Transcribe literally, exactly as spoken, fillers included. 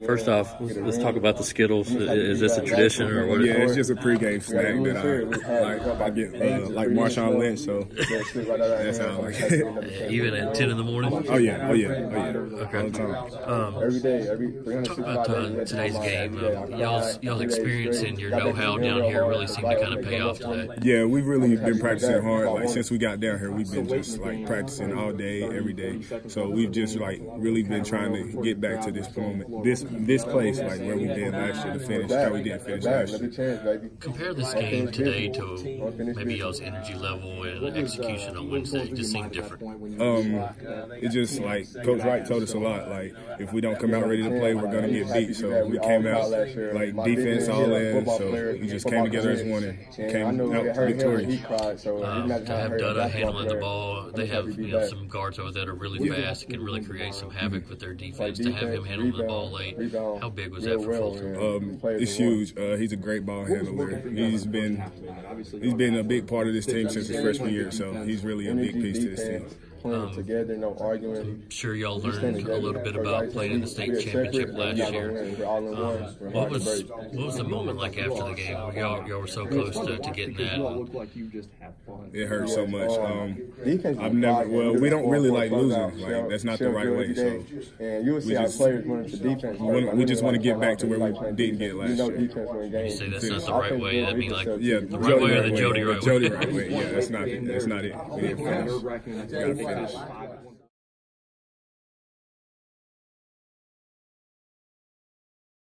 First off, let's, let's talk about the Skittles. Is this a tradition or what? Yeah, it's just a pregame snack that I like. I get uh, like Marshawn Lynch, so that's how I like it. Even at ten in the morning? Oh yeah, oh yeah, oh yeah. Okay. All the time. Um, Every day, every talk about uh, today's game. Um, y'all's, y'all's experience and your know-how down here really seem to kind of pay off today. Yeah, we've really been practicing hard. Like since we got down here, we've been just like practicing all day, every day. So we've just like really been trying to get back to this moment, this this place, like where we did last year to finish, how we did finish last year. Compare this game today to maybe y'all's energy level and execution on Wednesday. It just seemed different. Um, it just like Coach Wright told us a lot. Like if we don't come out ready to play, we're gonna get beat. So we came out like defense all in. So we just came together as one and came out victorious. Um, to have Dutta handling the ball, they have you know some guards over there that are really fast, can really create some havoc with their defense. To have him handling the ball late, how big was that for Fulton? Um, it's huge. Uh, he's a great ball handler. He's been he's been a big part of this team since his freshman year, so he's really a big piece to this team. Playing together, no arguing. I'm sure y'all learned a little bit about playing in the state championship last year. Um, what was what was the moment like after the game? Y'all y'all were so close to, to getting that. It hurt so much. Um, I've never. Well, we don't really like losing. Like that's not the right way. So we just we just want to get back to where we didn't get last year. You say that's not the right way. I mean, like yeah, the right way or the Jody right way. Jody right way. Yeah, that's not it. That's not it. We didn't finish. Gotta finish.